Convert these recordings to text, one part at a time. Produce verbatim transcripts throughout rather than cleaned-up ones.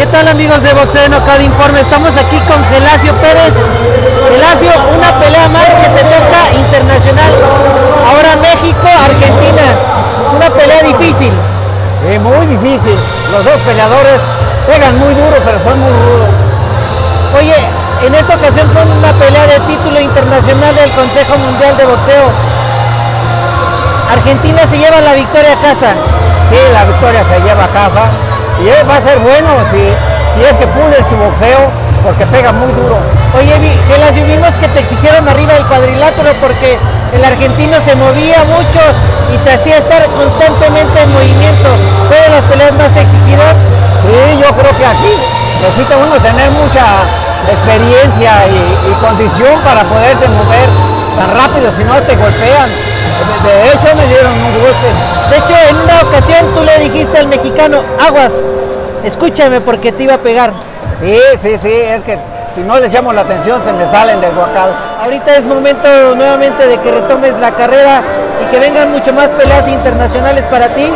¿Qué tal, amigos de Boxeo Knockout Informe? Estamos aquí con Gelasio Pérez. Gelasio, una pelea más que te toca internacional. Ahora México, Argentina. Una pelea difícil. Eh, muy difícil. Los dos peleadores pegan muy duro, pero son muy rudos. Oye, en esta ocasión fue una pelea de título internacional del Consejo Mundial de Boxeo. Argentina se lleva la victoria a casa. Sí, la victoria se lleva a casa. Y va a ser bueno si, si es que pule su boxeo, porque pega muy duro. Oye, Gelasio, vimos que te exigieron arriba del cuadrilátero porque el argentino se movía mucho y te hacía estar constantemente en movimiento. ¿Fue de las peleas más exigidas? Sí, yo creo que aquí necesita uno tener mucha experiencia y, y condición para poderte mover tan rápido, si no te golpean. De hecho, me dieron un golpe. De hecho, en una ocasión tú le dijiste al mexicano, aguas, escúchame porque te iba a pegar. Sí, sí, sí, es que si no les llamo la atención se me salen del guacal. Ahorita es momento nuevamente de que retomes la carrera y que vengan mucho más peleas internacionales para ti.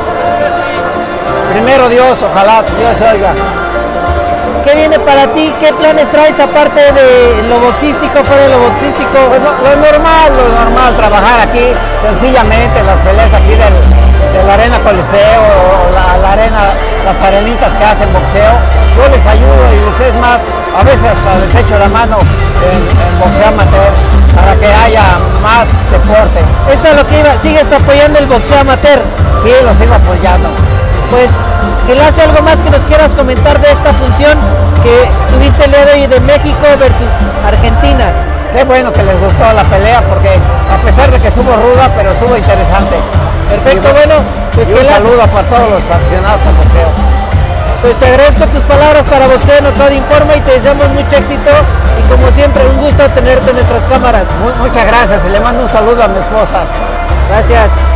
Primero Dios, ojalá Dios oiga. ¿Qué viene para ti? ¿Qué planes traes aparte de lo boxístico, fuera de lo boxístico? Pues lo, lo normal, lo normal, trabajar aquí, sencillamente las peleas aquí del, de la Arena Coliseo, o la, la arena, las arenitas que hacen boxeo. Yo les ayudo y les es más, a veces hasta les echo la mano en, en boxeo amateur para que haya más deporte. Eso es lo que iba, sigues apoyando el boxeo amateur. Sí, lo sigo apoyando. Pues, Gelasio, algo más que nos quieras comentar de esta función que tuviste el día de hoy de México versus Argentina. Qué bueno que les gustó la pelea, porque a pesar de que estuvo ruda, pero estuvo interesante. Perfecto, y, bueno, pues y un Gelasio, saludo para todos los aficionados al boxeo. Pues te agradezco tus palabras para Boxeo Knockout Informe y te deseamos mucho éxito y como siempre un gusto tenerte en nuestras cámaras. Muchas gracias y le mando un saludo a mi esposa. Gracias.